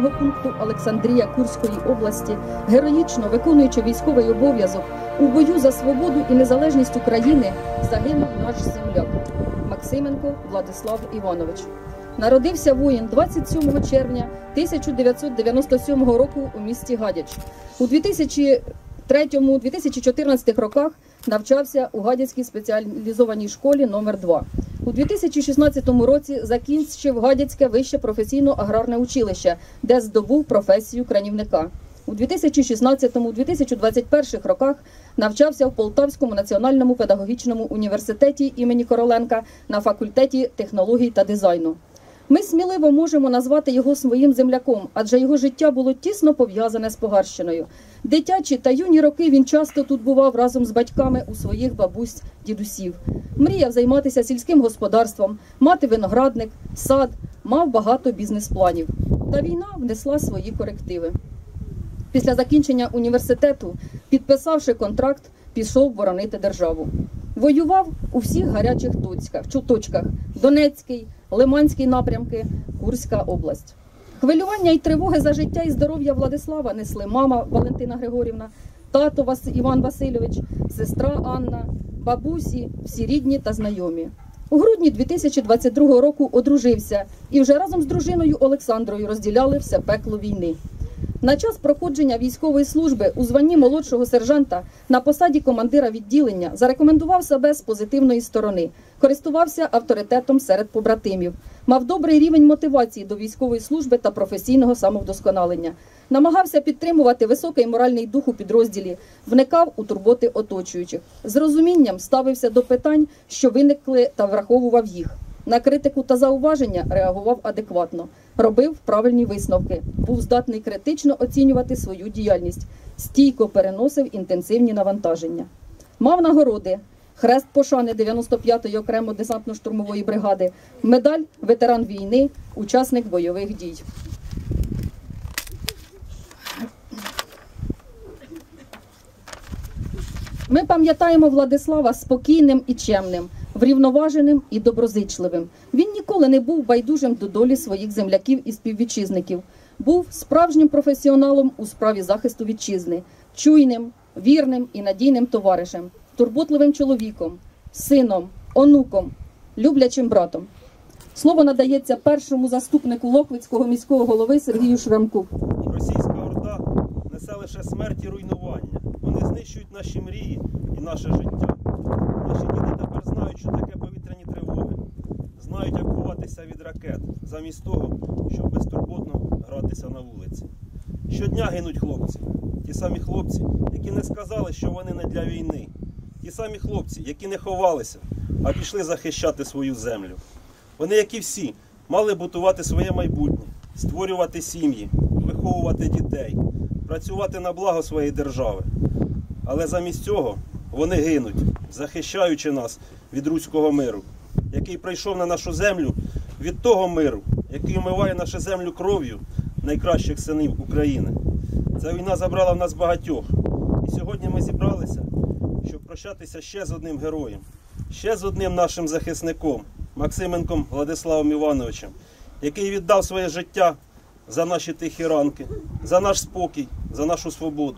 населеного пункту Олександрія Курської області, героїчно виконуючи військовий обов'язок у бою за свободу і незалежність України, загинув наш земляк Максименко Владислав Іванович. Народився воїн 27 червня 1997 року у місті Гадяч. У 2003-2014 роках навчався у Гадяцькій спеціалізованій школі номер 2. У 2016 році закінчив Гадяцьке вище професійно-аграрне училище, де здобув професію кранівника. У 2016-2021 роках навчався в Полтавському національному педагогічному університеті імені Короленка на факультеті технологій та дизайну. Ми сміливо можемо назвати його своїм земляком, адже його життя було тісно пов'язане з Погарщиною. Дитячі та юні роки він часто тут бував разом з батьками у своїх бабусь-дідусів. Мріяв займатися сільським господарством, мати виноградник, сад, мав багато бізнес-планів. Та війна внесла свої корективи. Після закінчення університету, підписавши контракт, пішов боронити державу. Воював у всіх гарячих точках – Донецький, Лиманський напрямки, Курська область. Хвилювання і тривоги за життя і здоров'я Владислава несли мама Валентина Григорівна, тато Іван Васильович, сестра Анна, бабусі, всі рідні та знайомі. У грудні 2022 року одружився і вже разом з дружиною Олександрою розділяли все пекло війни. На час проходження військової служби у званні молодшого сержанта на посаді командира відділення зарекомендував себе з позитивної сторони, користувався авторитетом серед побратимів, мав добрий рівень мотивації до військової служби та професійного самовдосконалення, намагався підтримувати високий моральний дух у підрозділі, вникав у турботи оточуючих, з розумінням ставився до питань, що виникли, та враховував їх. На критику та зауваження реагував адекватно, робив правильні висновки, був здатний критично оцінювати свою діяльність, стійко переносив інтенсивні навантаження. Мав нагороди: Хрест пошани 95-ї окремо десантно-штурмової бригади, медаль «Ветеран війни», учасник бойових дій. Ми пам'ятаємо Владислава спокійним і чемним, врівноваженим і доброзичливим. Він ніколи не був байдужим до долі своїх земляків і співвітчизників. Був справжнім професіоналом у справі захисту вітчизни, чуйним, вірним і надійним товаришем, турботливим чоловіком, сином, онуком, люблячим братом. Слово надається першому заступнику Лохвицького міського голови Сергію Шрамку. Російська орда несе лише смерть і руйнування. Вони знищують наші мрії і наше життя. Наші діти тепер знають, що таке повітряні тривоги. Знають, як ховатися від ракет, замість того, щоб безтурботно гратися на вулиці. Щодня гинуть хлопці. Ті самі хлопці, які не сказали, що вони не для війни. Ті самі хлопці, які не ховалися, а пішли захищати свою землю. Вони, як і всі, мали будувати своє майбутнє, створювати сім'ї, виховувати дітей, працювати на благо своєї держави. Але замість цього вони гинуть, захищаючи нас від руського миру, який прийшов на нашу землю від того миру, який омиває нашу землю кров'ю найкращих синів України. Ця війна забрала в нас багатьох. І сьогодні ми зібралися, щоб прощатися ще з одним героєм, ще з одним нашим захисником, Максименком Владиславом Івановичем, який віддав своє життя за наші тихі ранки, за наш спокій, за нашу свободу.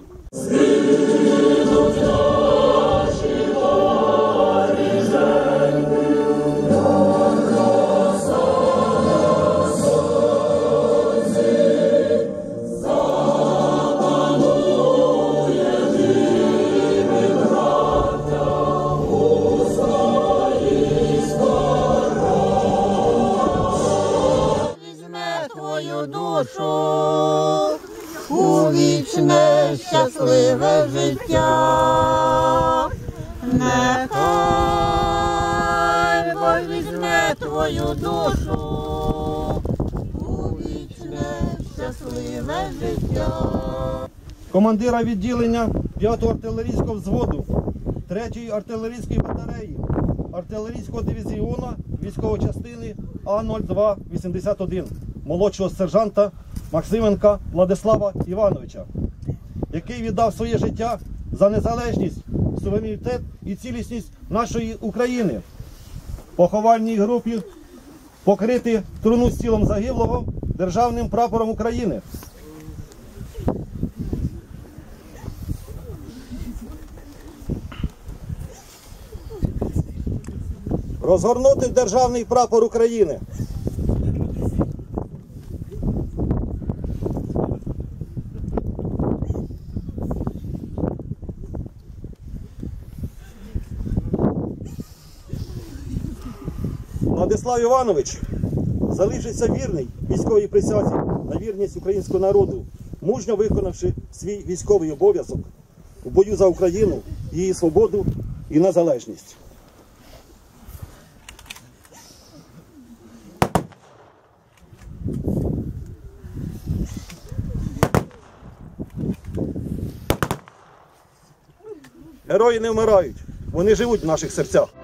Душу у вічне щасливе життя, нехай Бог візьме твою душу у вічне щасливе життя. Командира відділення 5-го артилерійського взводу 3-ї артилерійської батареї артилерійського дивізіону військової частини А-0281 молодшого сержанта Максименка Владислава Івановича, який віддав своє життя за незалежність, суверенітет і цілісність нашої України. В поховальній групі покрити труну з тілом загиблого Державним прапором України. Розгорнути державний прапор України. Владислав Іванович залишиться вірний військовій присязі на вірність українського народу, мужньо виконавши свій військовий обов'язок у бою за Україну, її свободу і незалежність. Герої не вмирають, вони живуть в наших серцях.